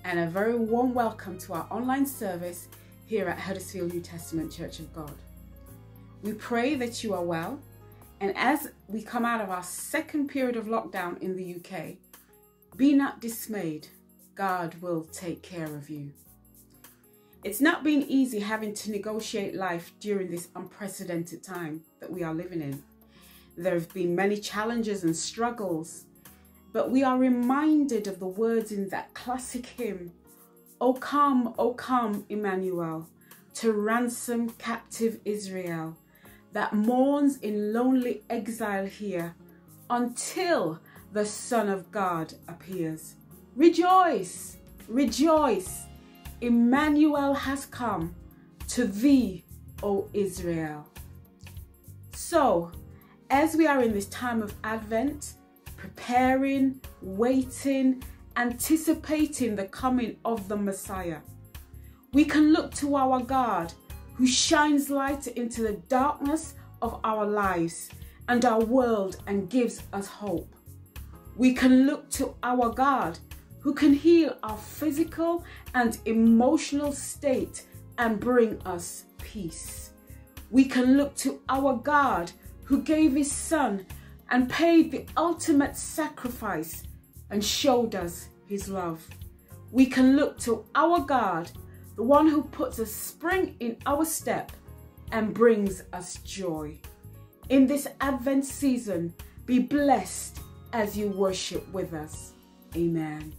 and a very warm welcome to our online service here at Huddersfield New Testament Church of God. We pray that you are well, and as we come out of our second period of lockdown in the UK, be not dismayed. God will take care of you. It's not been easy having to negotiate life during this unprecedented time that we are living in. There have been many challenges and struggles, but we are reminded of the words in that classic hymn, O come, Emmanuel, to ransom captive Israel, that mourns in lonely exile here, until the Son of God appears. Rejoice, rejoice, Emmanuel has come to thee, O Israel. So, as we are in this time of Advent, preparing, waiting, anticipating the coming of the Messiah, we can look to our God who shines light into the darkness of our lives and our world and gives us hope. We can look to our God who can heal our physical and emotional state and bring us peace. We can look to our God who gave his Son and paid the ultimate sacrifice and showed us his love. We can look to our God, the one who puts a spring in our step and brings us joy. In this Advent season, be blessed as you worship with us. Amen.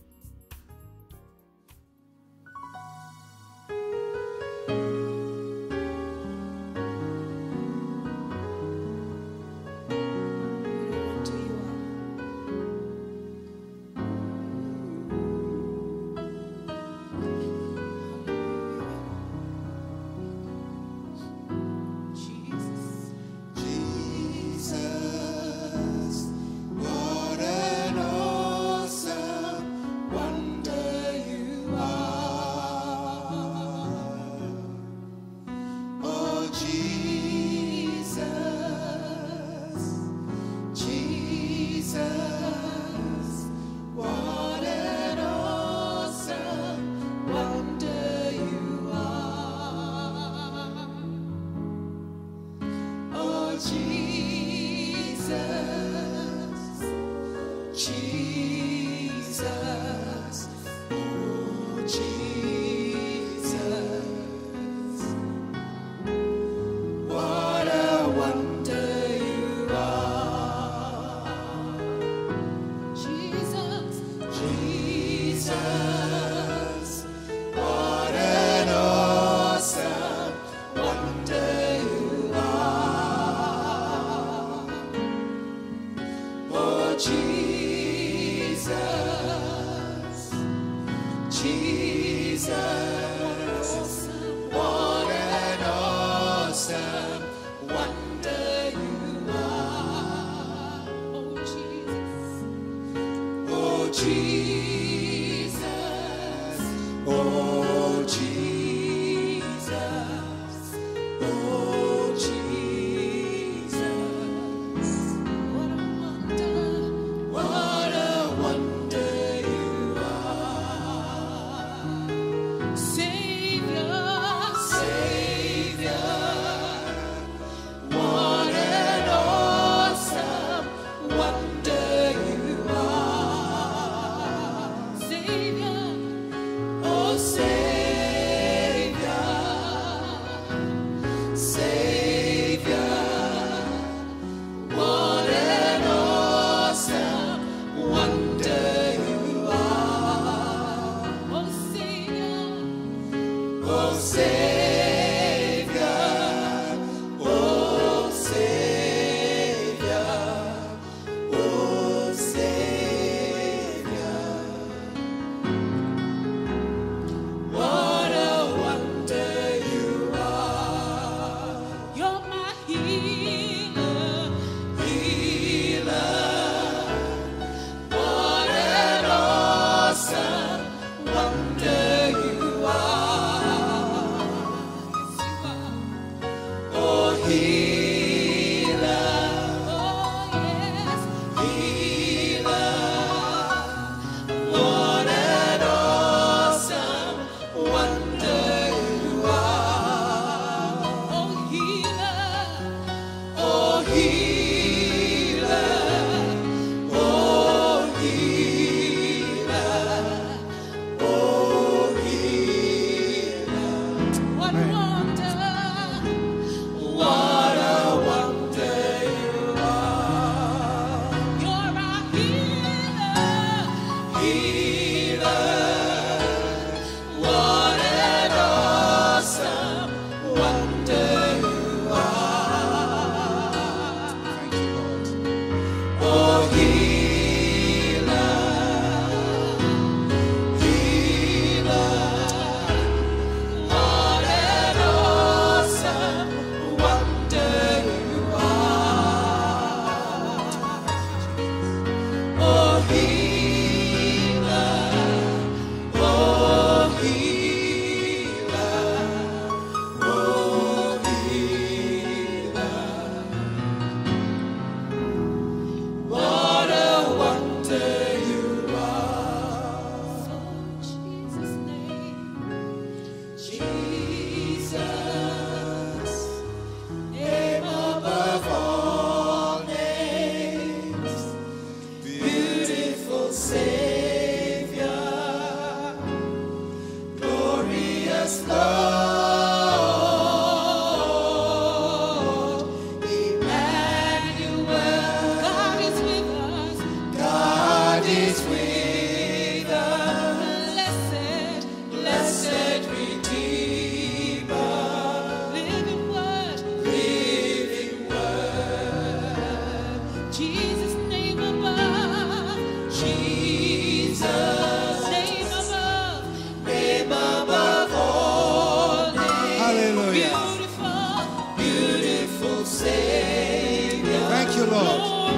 Hallelujah. Beautiful Savior. Thank you, Lord.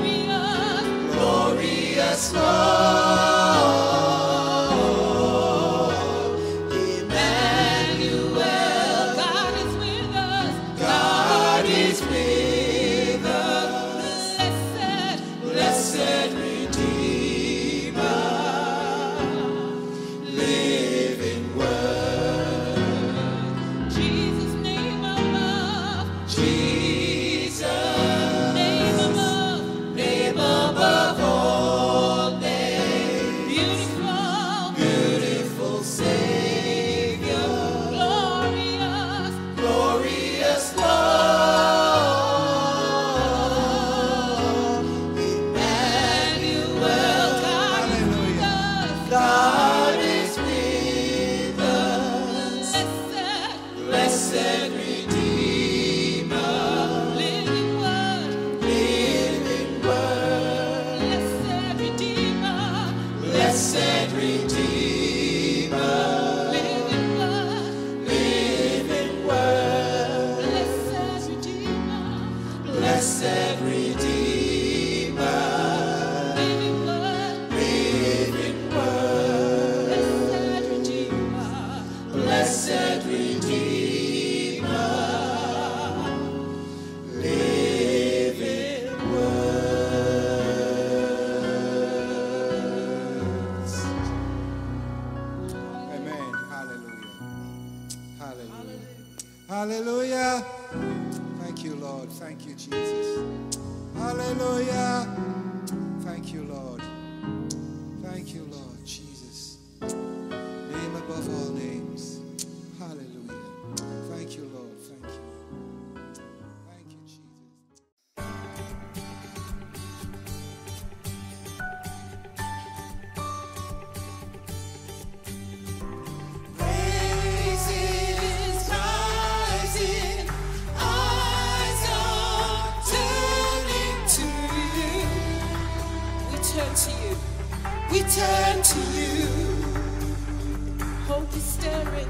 Glorious Lord. Emmanuel. God is with us. God is with us. Blessed Redeemer. Living Word. Jesus, name above. Jesus. Name above. Name above all names. Beautiful. Beautiful Savior. Glorious. Glorious Lord. Emmanuel. God is with us. God is with us. Blessed Redeemer. Living Word. Living Word. Blessed Redeemer. Blessed Redeemer. Living Word. Living Word. Blessed Redeemer. Blessed Redeemer. Living Word. Living Word. Blessed Redeemer. Blessed Redeemer. Living words. Amen. Hallelujah. Hallelujah. Hallelujah. Thank you, Lord. Thank you, Jesus. Hallelujah. Thank you, Lord. Thank you, Lord Jesus. Name above all names. Hallelujah. Thank you, Lord. Thank you. Thank you, Jesus. Praises rising, eyes are turning to you. We turn to you. We turn to you. Hope is stirring.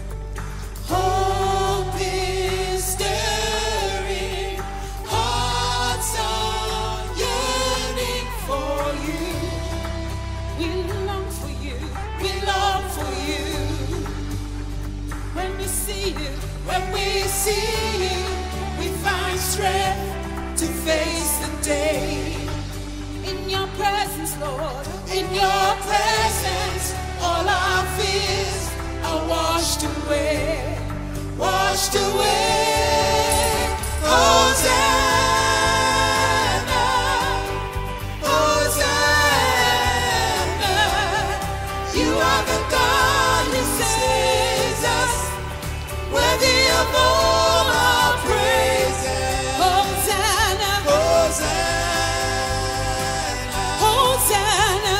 Hope is stirring. Hearts are yearning for you. We long for you. We long for you. When we see you, we find strength to face the day. In your presence, Lord, in your presence, all our fears are washed away, washed away. Hosanna, Hosanna. You are the God who saves us, worthy of all our praises. Hosanna, Hosanna, Hosanna,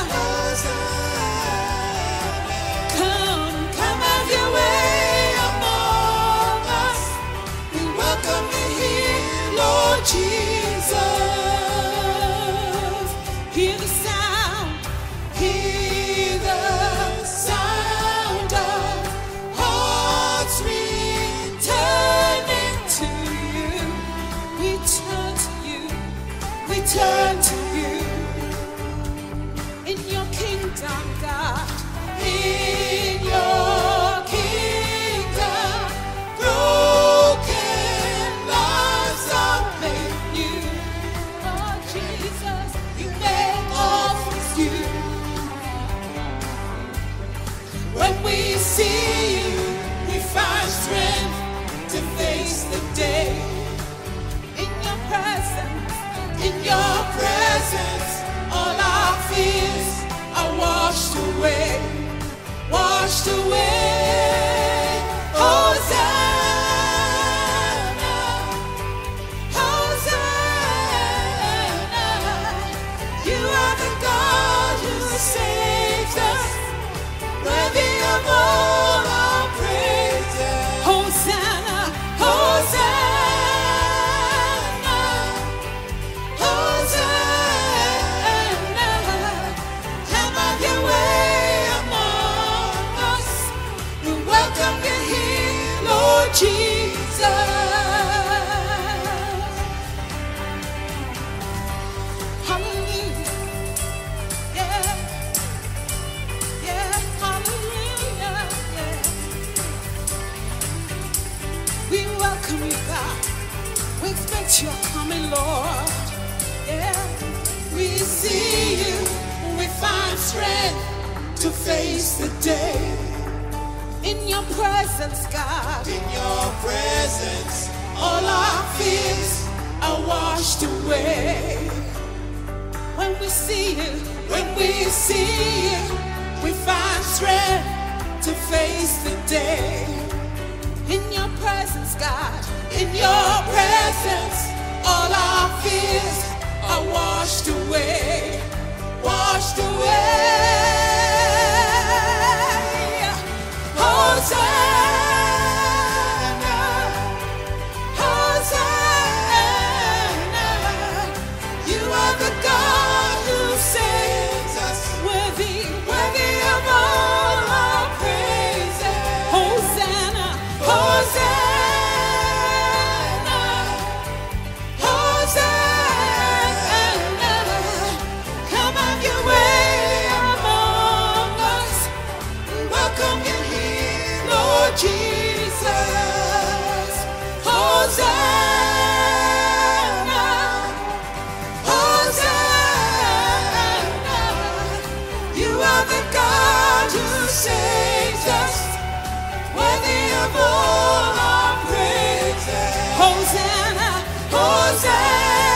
Hosanna. Come, come have your way among us. We welcome you here, Lord Jesus. Hear the sound, hear the sound of hearts returning to you. We turn to you. We turn to you. In your kingdom, God. In your kingdom, broken lives are made new. Lord Jesus, you make all things new. When we see you, we find strength to face the day. In your presence, all our fears are washed away, washed away. Hosanna, Hosanna. You are the God who saves us, worthy of all our praises. Hosanna, Hosanna, Hosanna. Come have your way among us. We welcome that you're coming, Lord. Yeah, we see you, we find strength to face the day. In your presence, God, in your presence, all our fears are washed away. When we see you, we find strength to face the day. In your presence, God, in your presence, all our fears are washed away, washed away. Hosanna, Hosanna, you are the God who saves us, worthy, worthy of all our praises. Hosanna, Hosanna, Hosanna, come have your way among us. Welcome you here, Lord Jesus. Hosanna, Hosanna, you are the God who saves us, worthy of all our praises. Hosanna, Hosanna,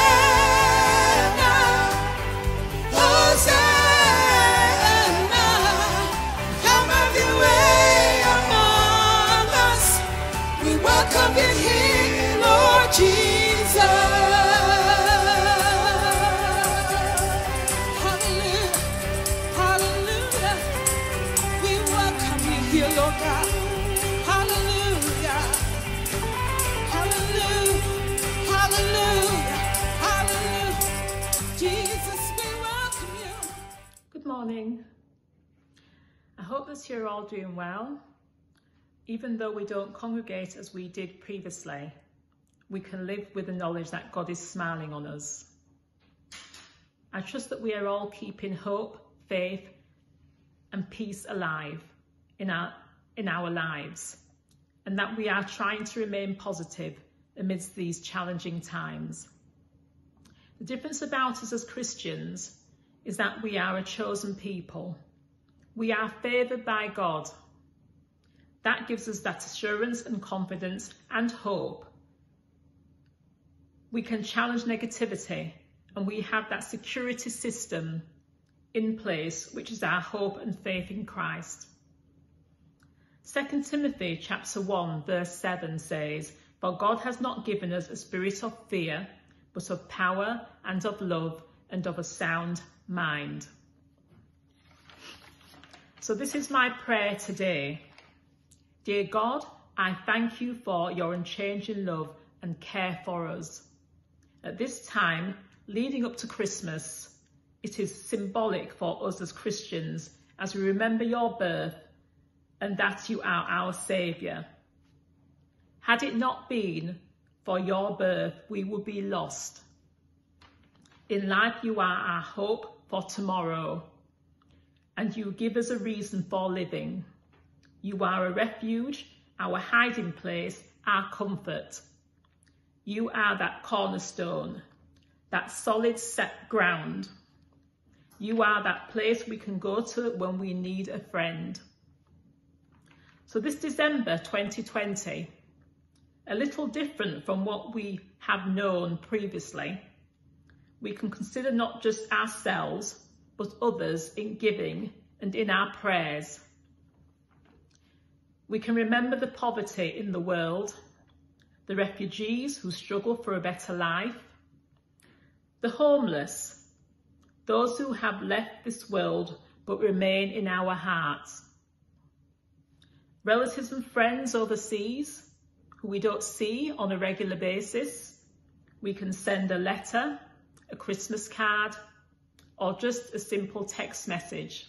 Hosanna, come have your way among us. We welcome you here, Lord Jesus. Hallelujah, hallelujah. We welcome you here, Lord God. Hallelujah, hallelujah, hallelujah, hallelujah. Jesus, we welcome you. Good morning. I hope that you're all doing well. Even though we don't congregate as we did previously, we can live with the knowledge that God is smiling on us. I trust that we are all keeping hope, faith, and peace alive in our lives, and that we are trying to remain positive amidst these challenging times. The difference about us as Christians is that we are a chosen people. We are favoured by God. That gives us that assurance and confidence and hope. We can challenge negativity, and we have that security system in place, which is our hope and faith in Christ. 2 Timothy chapter 1 verse 7 says, "For God has not given us a spirit of fear, but of power and of love and of a sound mind." So this is my prayer today. Dear God, I thank you for your unchanging love and care for us. At this time, leading up to Christmas, it is symbolic for us as Christians as we remember your birth and that you are our Saviour. Had it not been for your birth, we would be lost. In life, you are our hope for tomorrow, and you give us a reason for living. You are a refuge, our hiding place, our comfort. You are that cornerstone, that solid set ground. You are that place we can go to when we need a friend. So this December 2020, a little different from what we have known previously, we can consider not just ourselves, but others in giving and in our prayers. We can remember the poverty in the world, the refugees who struggle for a better life, the homeless, those who have left this world but remain in our hearts, relatives and friends overseas who we don't see on a regular basis. We can send a letter, a Christmas card, or just a simple text message.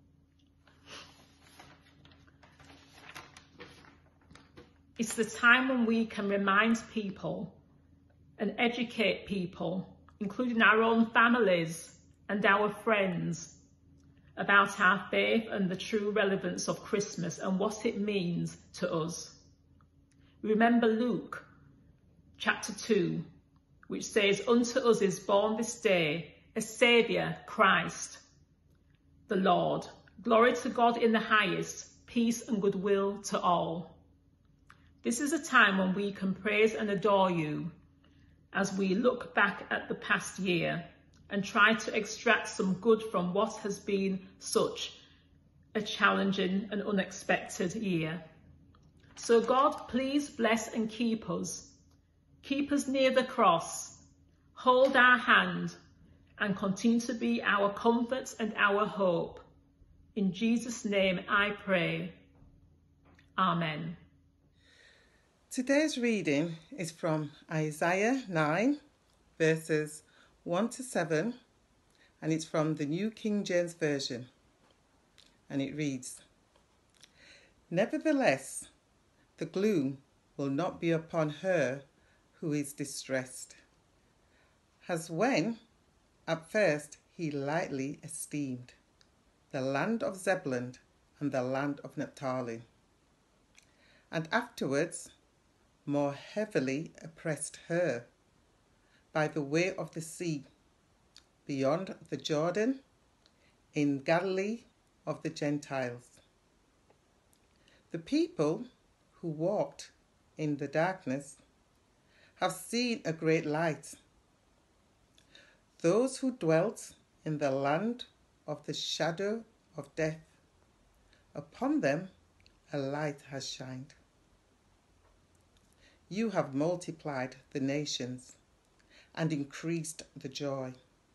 It's the time when we can remind people and educate people, including our own families and our friends, about our faith and the true relevance of Christmas and what it means to us. Remember Luke chapter 2, which says, "Unto us is born this day a Saviour, Christ the Lord. Glory to God in the highest, peace and goodwill to all." This is a time when we can praise and adore you as we look back at the past year and try to extract some good from what has been such a challenging and unexpected year. So God, please bless and keep us. Keep us near the cross, hold our hand, and continue to be our comfort and our hope. In Jesus' name I pray. Amen. Today's reading is from Isaiah 9, verses 1 to 7, and it's from the New King James Version. And it reads, "Nevertheless, the gloom will not be upon her who is distressed, as when at first he lightly esteemed the land of Zebulun and the land of Naphtali, and afterwards more heavily oppressed her by the way of the sea, beyond the Jordan, in Galilee of the Gentiles. The people who walked in the darkness have seen a great light. Those who dwelt in the land of the shadow of death, upon them a light has shined. You have multiplied the nations and increased the joy.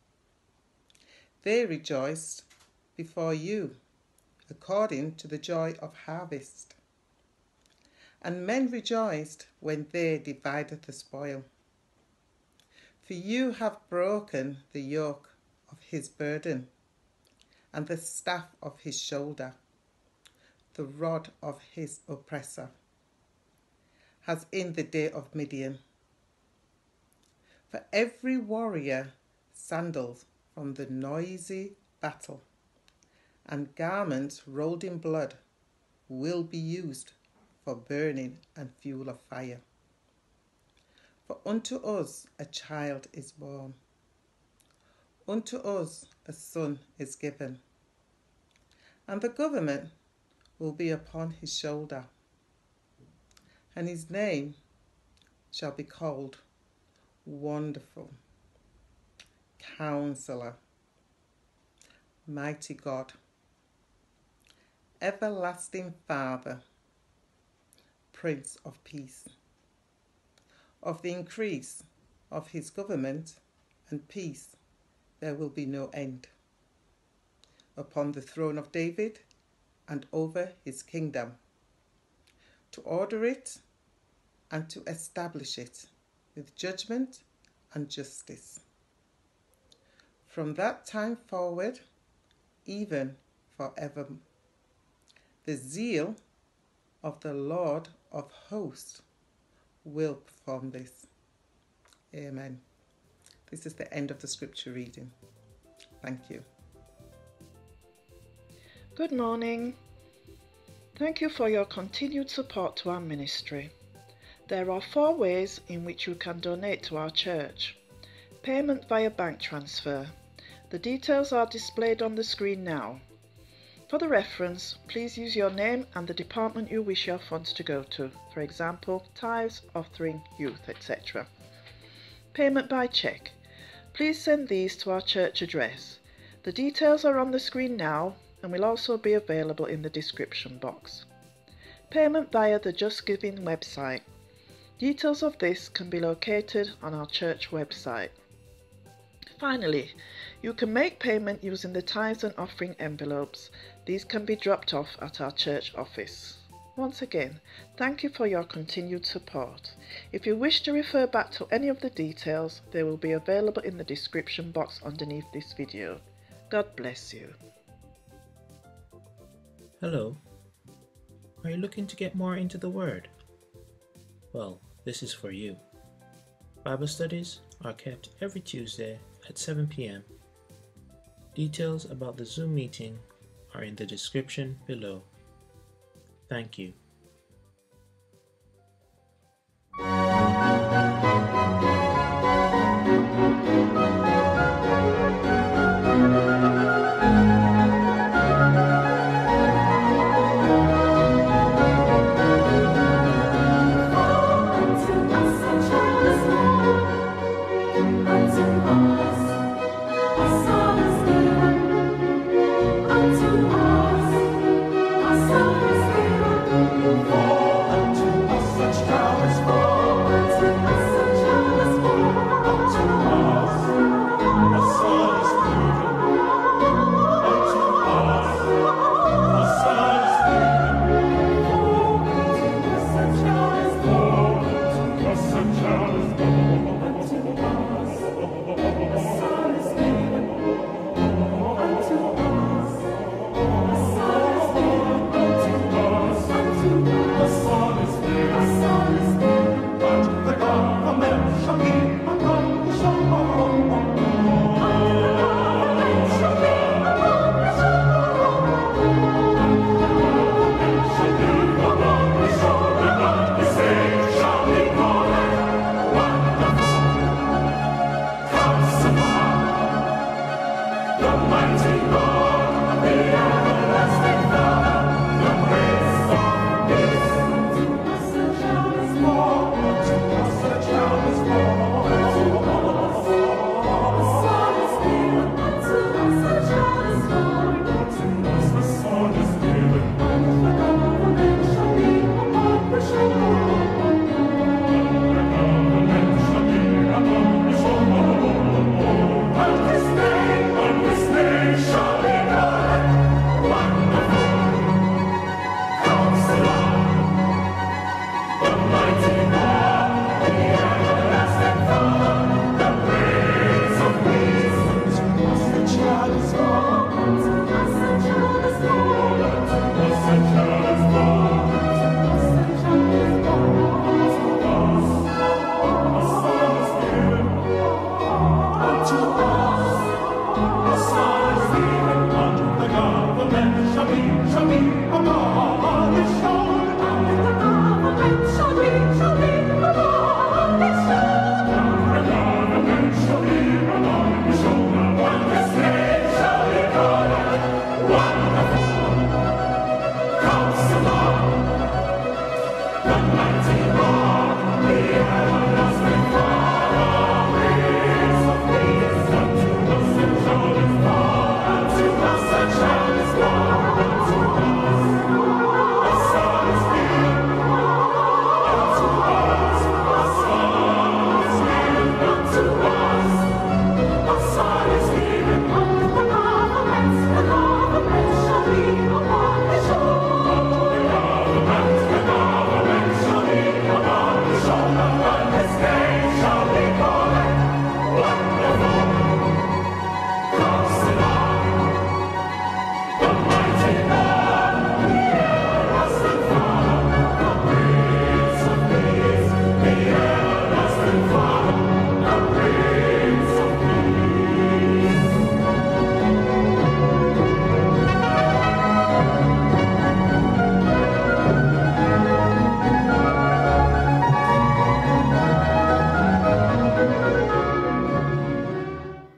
They rejoiced before you according to the joy of harvest. And men rejoiced when they divided the spoil. For you have broken the yoke of his burden and the staff of his shoulder, the rod of his oppressor, as in the day of Midian. For every warrior sandals from the noisy battle, and garments rolled in blood will be used for burning and fuel of fire. For unto us a child is born, unto us a son is given, and the government will be upon his shoulder, and his name shall be called Wonderful, Counselor, Mighty God, Everlasting Father, Prince of Peace. Of the increase of his government and peace there will be no end, upon the throne of David and over his kingdom, to order it and to establish it with judgment and justice. From that time forward, even forever, the zeal of the Lord of hosts will perform this. Amen. This is the end of the scripture reading. Thank you. Good morning. Thank you for your continued support to our ministry. There are 4 ways in which you can donate to our church. Payment via bank transfer. The details are displayed on the screen now. For the reference, please use your name and the department you wish your funds to go to, for example, tithes, offering, youth, etc. Payment by cheque. Please send these to our church address. The details are on the screen now and will also be available in the description box. Payment via the Just Giving website. Details of this can be located on our church website. Finally, you can make payment using the tithes and offering envelopes. These can be dropped off at our church office. Once again, thank you for your continued support. If you wish to refer back to any of the details, they will be available in the description box underneath this video. God bless you. Hello. Are you looking to get more into the Word? Well, this is for you. Bible studies are kept every Tuesday at 7 p.m. Details about the Zoom meeting are in the description below. Thank you.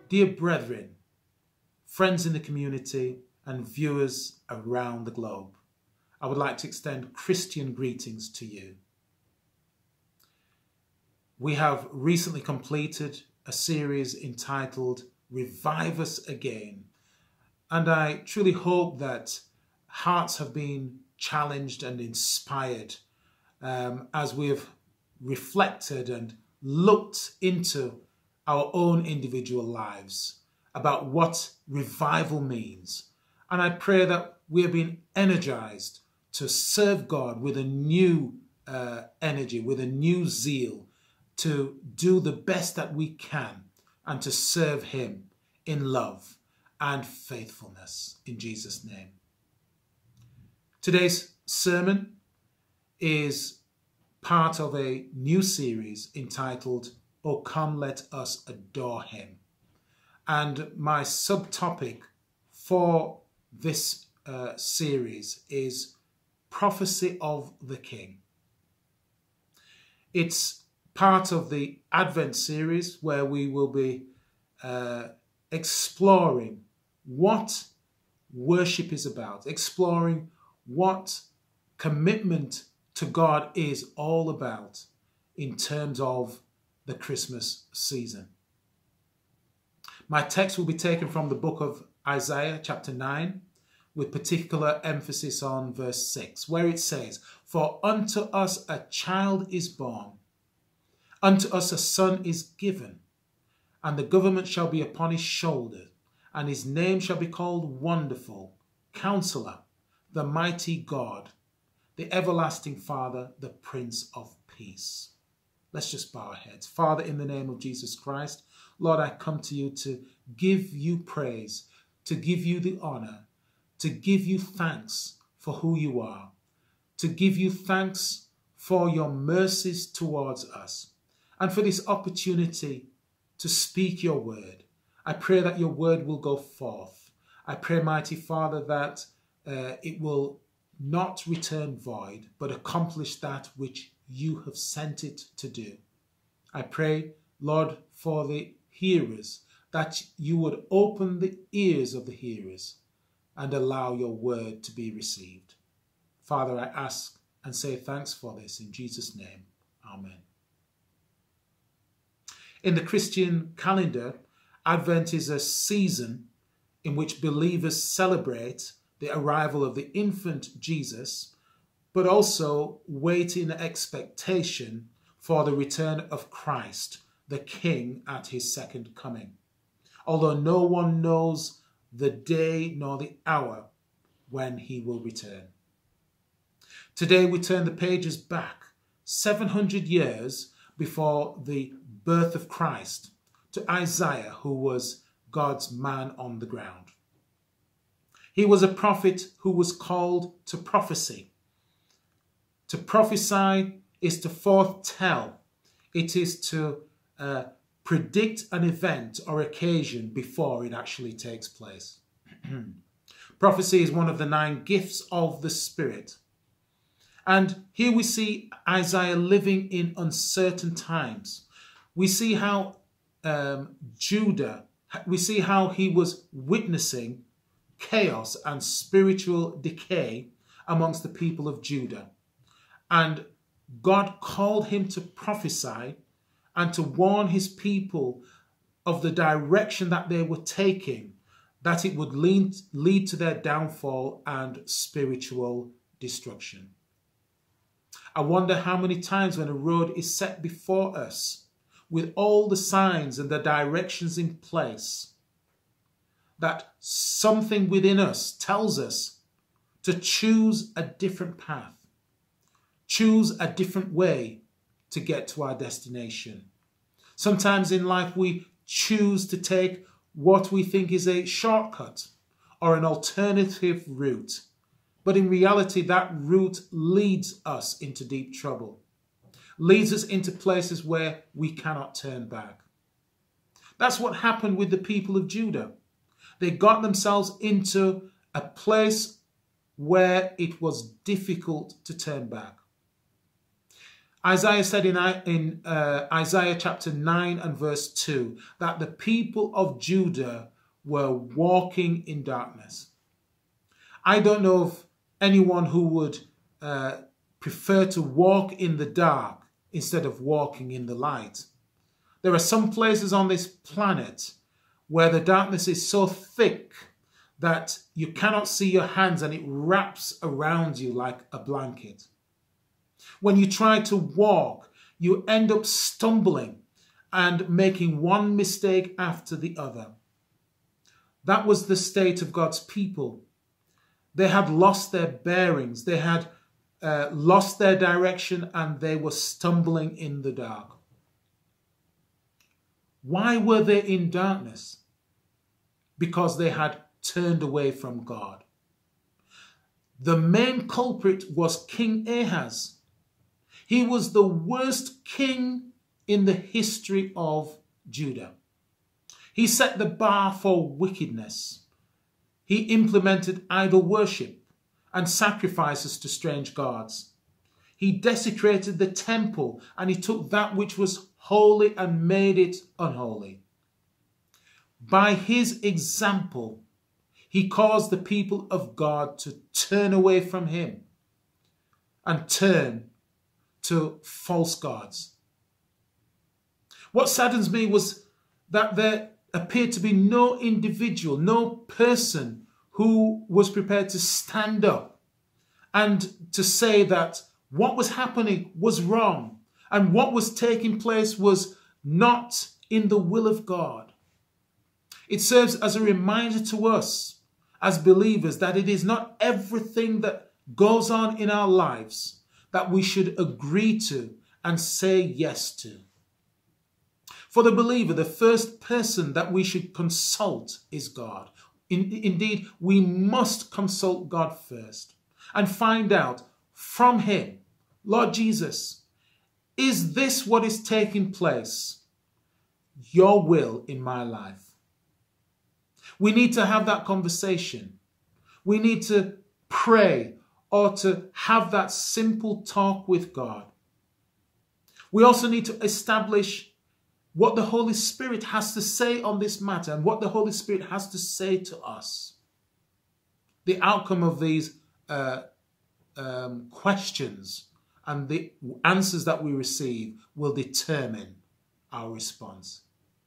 Dear brethren, friends in the community, and viewers around the globe, I would like to extend Christian greetings to you. We have recently completed a series entitled Revive Us Again, and I truly hope that hearts have been challenged and inspired as we have reflected and looked into our own individual lives about what revival means. And I pray that we have been energized to serve God with a new energy, with a new zeal, to do the best that we can and to serve him in love and faithfulness in Jesus' name. Today's sermon is part of a new series entitled, "Oh Come Let Us Adore Him." And my subtopic for this series is Prophecy of the King. It's part of the Advent series where we will be exploring what worship is about, exploring what commitment to God is all about in terms of the Christmas season. My text will be taken from the book of Isaiah chapter 9, with particular emphasis on verse 6, where it says, "For unto us a child is born, unto us a son is given, and the government shall be upon his shoulder, and his name shall be called Wonderful, Counselor, the Mighty God, the Everlasting Father, the Prince of Peace." Let's just bow our heads. Father, in the name of Jesus Christ, Lord, I come to you to give you praise, to give you the honor, to give you thanks for who you are, to give you thanks for your mercies towards us, and for this opportunity to speak your word. I pray that your word will go forth. I pray, mighty Father, that it will not return void, but accomplish that which you have sent it to do. I pray, Lord, for the hearers, that you would open the ears of the hearers and allow your word to be received. Father, I ask and say thanks for this in Jesus' name. Amen. In the Christian calendar, Advent is a season in which believers celebrate the arrival of the infant Jesus, but also wait in expectation for the return of Christ, the King, at his second coming. Although no one knows the day nor the hour when he will return. Today we turn the pages back 700 years before the birth of Christ to Isaiah, who was God's man on the ground. He was a prophet who was called to prophecy. To prophesy is to foretell. It is to predict an event or occasion before it actually takes place. Prophecy is one of the 9 gifts of the Spirit. And here we see Isaiah living in uncertain times. We see how we see how he was witnessing chaos and spiritual decay amongst the people of Judah. And God called him to prophesy and to warn his people of the direction that they were taking, that it would lead to their downfall and spiritual destruction. I wonder how many times when a road is set before us with all the signs and the directions in place, that something within us tells us to choose a different path, choose a different way to get to our destination. Sometimes in life we choose to take what we think is a shortcut or an alternative route. But in reality, that route leads us into deep trouble, leads us into places where we cannot turn back. That's what happened with the people of Judah. They got themselves into a place where it was difficult to turn back. Isaiah said in Isaiah chapter 9 and verse 2 that the people of Judah were walking in darkness. I don't know of anyone who would prefer to walk in the dark instead of walking in the light. There are some places on this planet where the darkness is so thick that you cannot see your hands and it wraps around you like a blanket. When you try to walk, you end up stumbling and making one mistake after the other. That was the state of God's people. They had lost their bearings, they had lost their direction, and they were stumbling in the dark. Why were they in darkness? Because they had turned away from God. The main culprit was King Ahaz. He was the worst king in the history of Judah. He set the bar for wickedness. He implemented idol worship and sacrifices to strange gods. He desecrated the temple, and he took that which was holy and made it unholy. By his example, he caused the people of God to turn away from him and turn to false gods. What saddens me was that there appeared to be no individual, no person who was prepared to stand up and to say that what was happening was wrong and what was taking place was not in the will of God. It serves as a reminder to us as believers that it is not everything that goes on in our lives that we should agree to and say yes to. For the believer, the first person that we should consult is God. Indeed, we must consult God first and find out from him, Lord Jesus, is this what is taking place? Your will in my life. We need to have that conversation. We need to pray or to have that simple talk with God. We also need to establish what the Holy Spirit has to say on this matter and what the Holy Spirit has to say to us. The outcome of these questions and the answers that we receive will determine our response.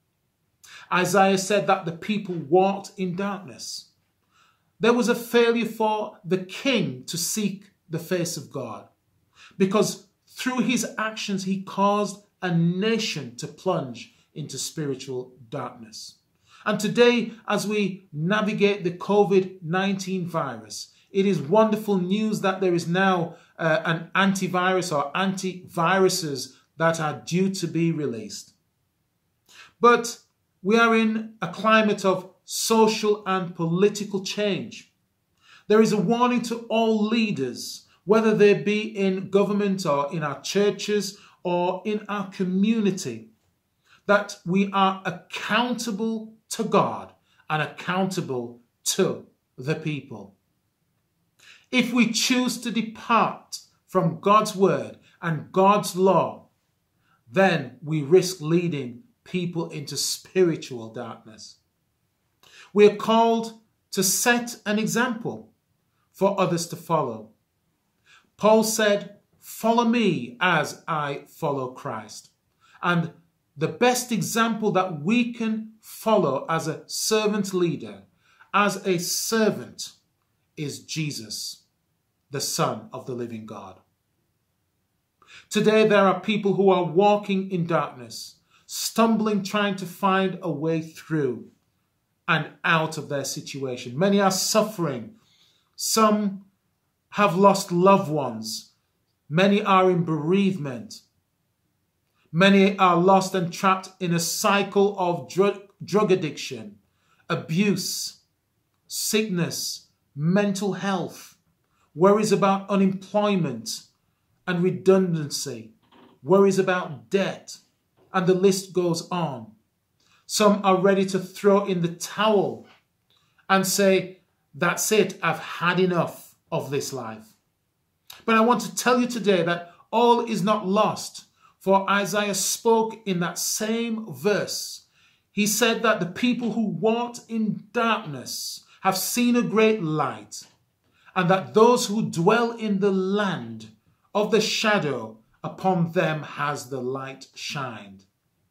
Isaiah said that the people walked in darkness. There was a failure for the king to seek the face of God because through his actions he caused a nation to plunge into spiritual darkness. And today, as we navigate the COVID-19 virus, it is wonderful news that there is now an antivirus or antiviruses that are due to be released. But we are in a climate of social and political change. There is a warning to all leaders, whether they be in government or in our churches or in our community, that we are accountable to God and accountable to the people. If we choose to depart from God's word and God's law, then we risk leading people into spiritual darkness. We are called to set an example for others to follow. Paul said, "Follow me as I follow Christ." And the best example that we can follow as a servant leader, as a servant, is Jesus, the Son of the living God. Today there are people who are walking in darkness, stumbling, trying to find a way through and out of their situation. Many are suffering. Some have lost loved ones. Many are in bereavement. Many are lost and trapped in a cycle of drug addiction, abuse, sickness, mental health, worries about unemployment and redundancy, worries about debt, and the list goes on. Some are ready to throw in the towel and say, "That's it, I've had enough of this life." But I want to tell you today that all is not lost. For Isaiah spoke in that same verse. He said that the people who walked in darkness have seen a great light, and that those who dwell in the land of the shadow, upon them has the light shined.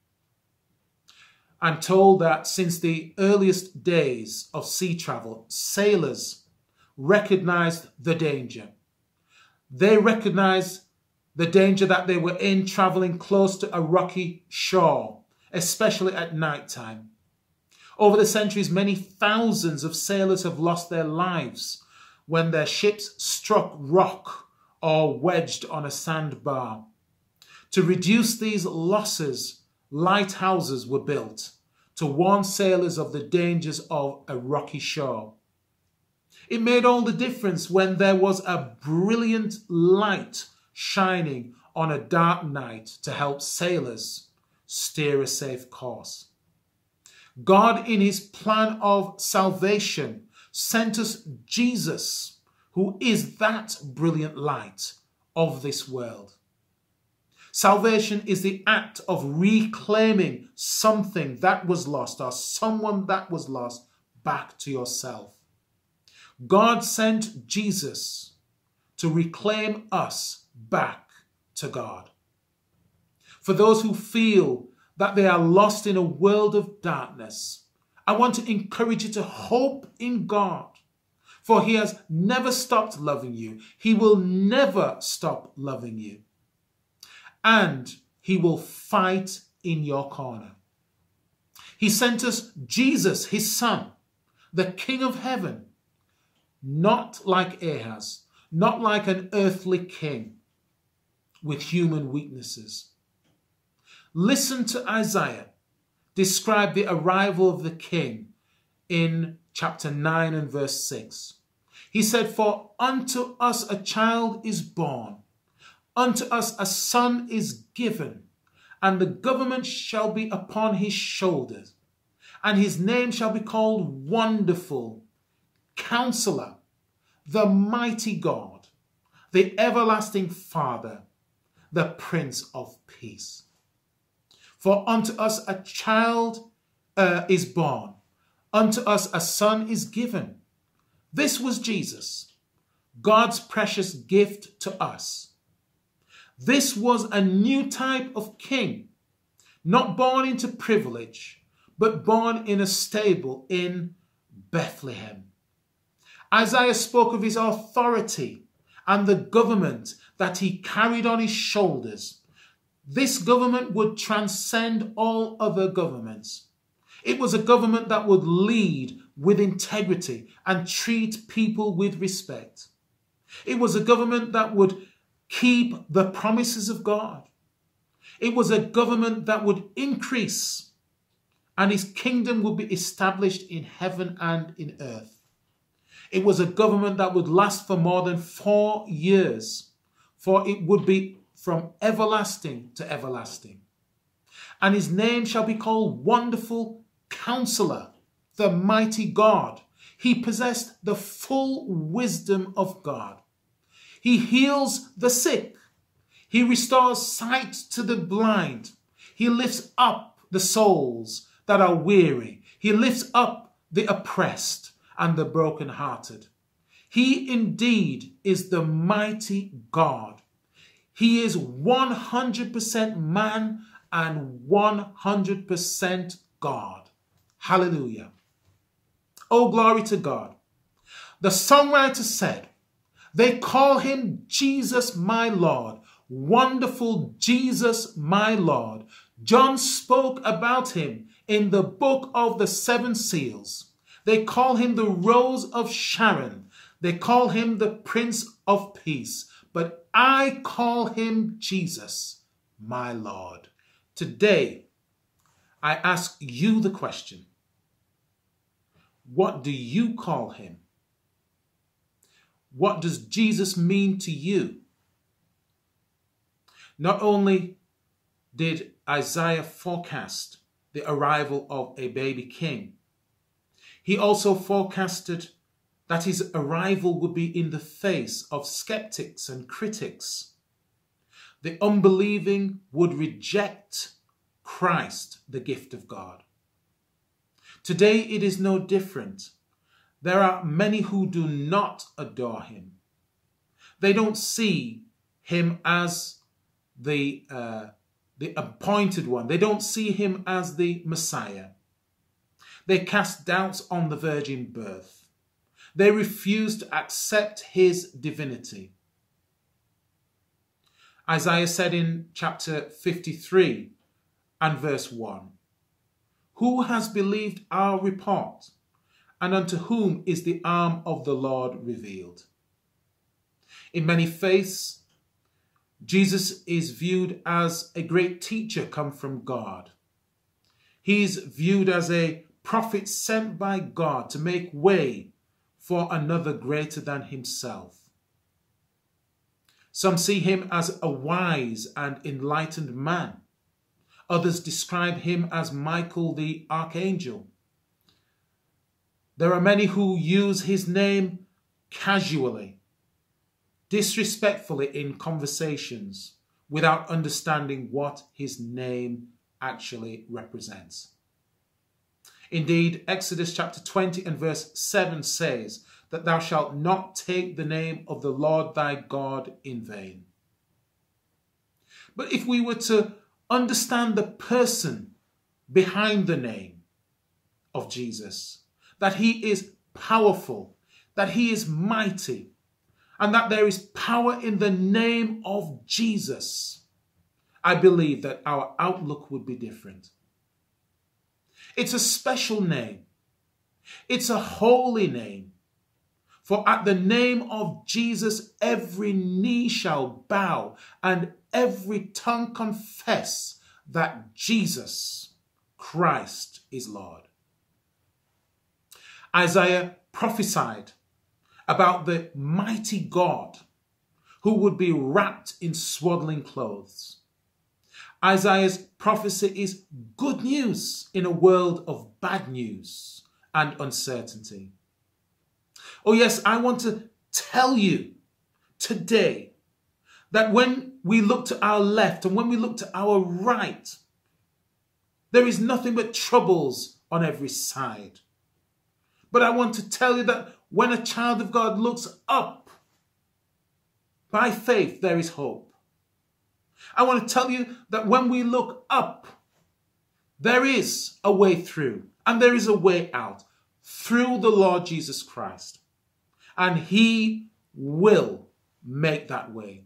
I'm told that since the earliest days of sea travel, sailors recognized the danger. They recognized the danger that they were in traveling close to a rocky shore, especially at night time. Over the centuries, many thousands of sailors have lost their lives when their ships struck rock or wedged on a sandbar. To reduce these losses, lighthouses were built to warn sailors of the dangers of a rocky shore. It made all the difference when there was a brilliant light shining on a dark night to help sailors steer a safe course. God, in his plan of salvation, sent us Jesus, who is that brilliant light of this world. Salvation is the act of reclaiming something that was lost or someone that was lost back to yourself. God sent Jesus to reclaim us back to God. For those who feel that they are lost in a world of darkness, I want to encourage you to hope in God, for he has never stopped loving you. He will never stop loving you. And he will fight in your corner. He sent us Jesus, his son, the King of heaven, not like Ahaz, not like an earthly king with human weaknesses. Listen to Isaiah describe the arrival of the king in chapter 9 and verse 6. He said, "For unto us a child is born, unto us a son is given, and the government shall be upon his shoulders, and his name shall be called Wonderful, Counselor, the Mighty God, the Everlasting Father, the Prince of Peace. For unto us a child is born, unto us a son is given." This was Jesus, God's precious gift to us. This was a new type of king, not born into privilege, but born in a stable in Bethlehem. Isaiah spoke of his authority and the government that he carried on his shoulders. This government would transcend all other governments. It was a government that would lead with integrity and treat people with respect. It was a government that would keep the promises of God. It was a government that would increase, and his kingdom would be established in heaven and in earth. It was a government that would last for more than 4 years, for it would be from everlasting to everlasting. And his name shall be called Wonderful Counselor, the Mighty God. He possessed the full wisdom of God. He heals the sick. He restores sight to the blind. He lifts up the souls that are weary. He lifts up the oppressed and the brokenhearted. He indeed is the mighty God. He is 100% man and 100% God. Hallelujah. Oh, glory to God. The songwriter said, "They call him Jesus, my Lord. Wonderful Jesus, my Lord." John spoke about him in the book of the 7 seals. They call him the Rose of Sharon. They call him the Prince of Peace. But I call him Jesus, my Lord. Today, I ask you the question, what do you call him? What does Jesus mean to you? Not only did Isaiah forecast the arrival of a baby king, he also forecasted that his arrival would be in the face of skeptics and critics. The unbelieving would reject Christ, the gift of God. Today it is no different. There are many who do not adore him. They don't see him as the appointed one. They don't see him as the Messiah. They cast doubts on the virgin birth. They refuse to accept his divinity. Isaiah said in chapter 53 and verse 1, "Who has believed our report, and unto whom is the arm of the Lord revealed?" In many faiths, Jesus is viewed as a great teacher come from God. He is viewed as a prophet sent by God to make way for another greater than himself. Some see him as a wise and enlightened man. Others describe him as Michael the archangel. There are many who use his name casually, disrespectfully in conversations, without understanding what his name actually represents. Indeed, Exodus chapter 20 and verse 7 says that thou shalt not take the name of the Lord thy God in vain. But if we were to understand the person behind the name of Jesus, that he is powerful, that he is mighty, and that there is power in the name of Jesus, I believe that our outlook would be different. It's a special name. It's a holy name. For at the name of Jesus, every knee shall bow and every tongue confess that Jesus Christ is Lord. Isaiah prophesied about the mighty God who would be wrapped in swaddling clothes. Isaiah's prophecy is good news in a world of bad news and uncertainty. Oh yes, I want to tell you today that when we look to our left and when we look to our right, there is nothing but troubles on every side. But I want to tell you that when a child of God looks up, by faith there is hope. I want to tell you that when we look up, there is a way through and there is a way out through the Lord Jesus Christ. And he will make that way.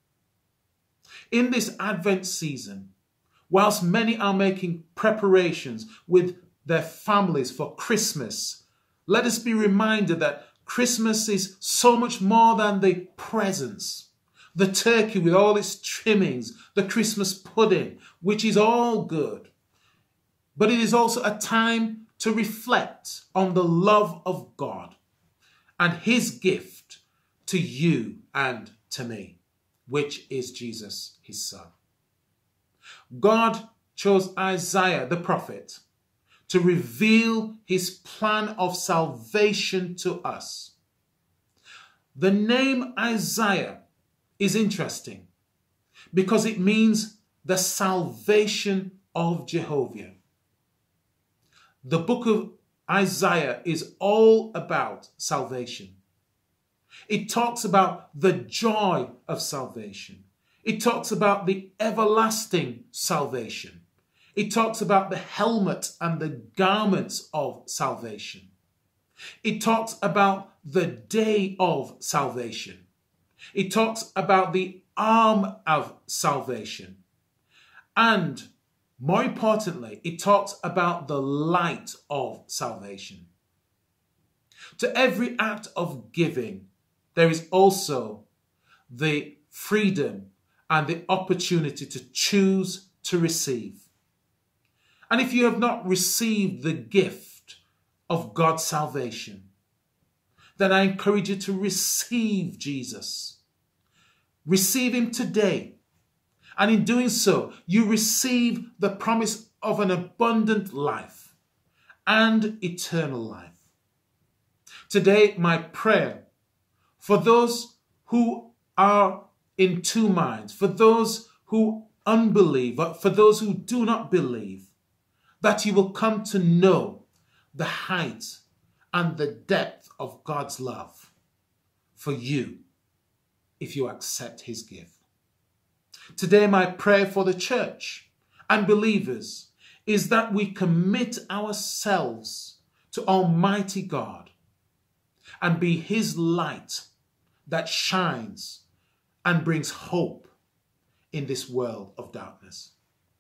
In this Advent season, whilst many are making preparations with their families for Christmas, let us be reminded that Christmas is so much more than the presents. The turkey with all its trimmings, the Christmas pudding, which is all good. But it is also a time to reflect on the love of God and his gift to you and to me, which is Jesus, his son. God chose Isaiah, the prophet, to reveal his plan of salvation to us. The name Isaiah is interesting because it means the salvation of Jehovah. The book of Isaiah is all about salvation. It talks about the joy of salvation. It talks about the everlasting salvation. It talks about the helmet and the garments of salvation. It talks about the day of salvation. It talks about the arm of salvation. And more importantly, it talks about the light of salvation. To every act of giving, there is also the freedom and the opportunity to choose to receive. And if you have not received the gift of God's salvation, then I encourage you to receive Jesus. Receive him today. And in doing so, you receive the promise of an abundant life and eternal life. Today, my prayer for those who are in two minds, for those who unbelieve, for those who do not believe, that you will come to know the height and the depth of God's love for you if you accept his gift. Today, my prayer for the church and believers is that we commit ourselves to Almighty God and be his light that shines and brings hope in this world of darkness.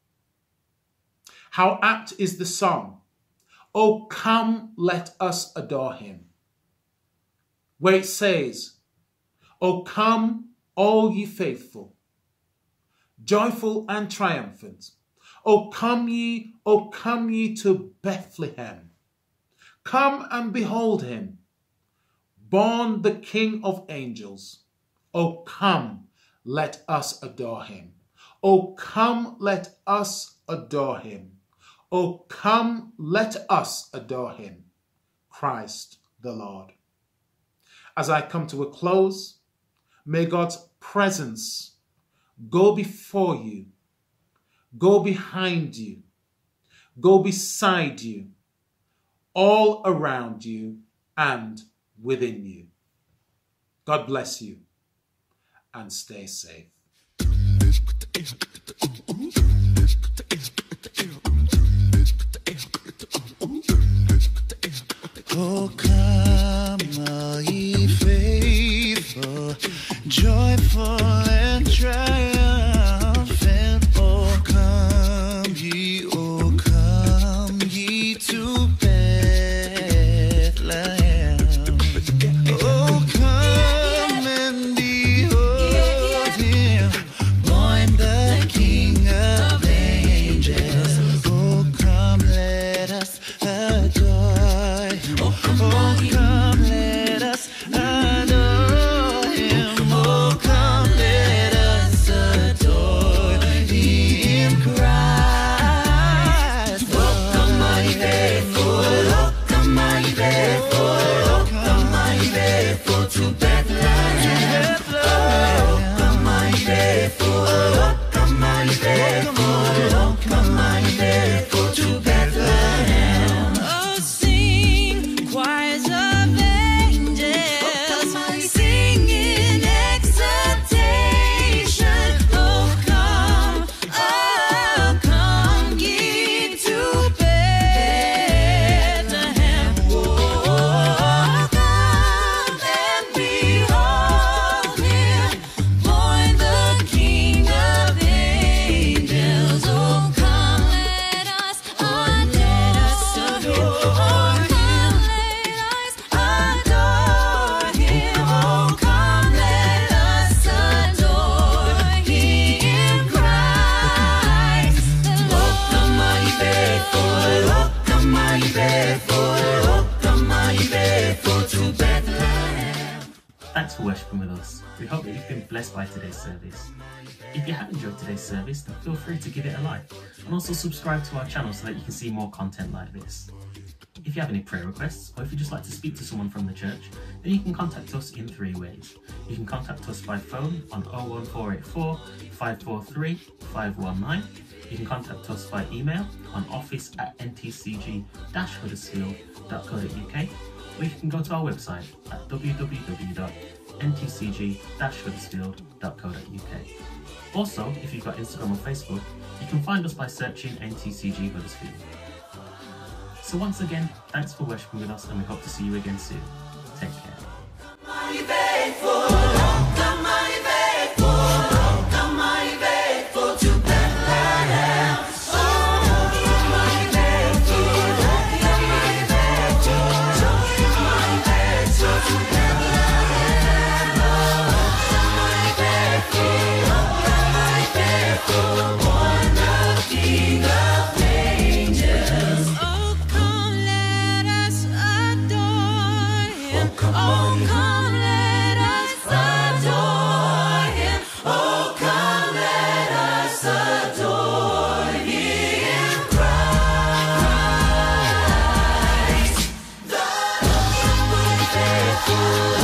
How apt is the song, "Oh, come, let us adore him," where it says, "Oh, come, all ye faithful, joyful and triumphant. Oh, come ye to Bethlehem. Come and behold him, born the King of angels. Oh, come, let us adore him. Oh, come, let us adore him. Oh, come, let us adore him, Christ the Lord." As I come to a close, may God's presence go before you, go behind you, go beside you, all around you and within you. God bless you and stay safe. Oh, come, all ye faithful, joyful and triumphant. Oh, come ye to Bethlehem. Oh, come and behold him, born the King of angels. Oh, come, let us adore him. Oh, come, let us adore him. Oh, come, let us adore him, Christ. Oh, come, all ye faithful. Oh, come, all ye faithful. Oh, come, all ye faithful to Bethlehem. Oh, come, all ye faithful. Oh, come, all ye faithful. Oh, come, all ye faithful to Bethlehem. Oh, sing choirs of angels, singing exultation. Oh, come ye to Bethlehem. Oh, come and behold him, born the King of angels. Oh, come, let us adore him. Oh, come, let us adore him. Oh, come, let us adore him, Christ the Lord. Oh, come, all ye faithful. Oh, come, all ye faithful. Oh, come, all ye faithful to Bethlehem. Thanks for worshiping with us. We hope that you've been blessed by today's service. If you have enjoyed today's service, then feel free to give it a like and also subscribe to our channel so that you can see more content like this. If you have any prayer requests or if you'd just like to speak to someone from the church, then you can contact us in 3 ways. You can contact us by phone on 01484 543 519. You can contact us by email on office@ntcg-huddersfield.co.uk, or you can go to our website at www.ntcg-huddersfield.co.uk. Also, if you've got Instagram or Facebook, you can find us by searching NTCG Huddersfield. So once again, thanks for worshiping with us and we hope to see you again soon. Take care. Come, ye faithful. Come, ye faithful. Come, ye faithful to Bethlehem. Oh, come, ye faithful. Come, ye faithful. Come, ye faithful to Bethlehem. Oh, come, ye faithful. Come, ye faithful. Born the King of angels. Oh, come, let us adore him. Oh, come, let us adore him. Oh, come, let us adore him, Christ the Lord.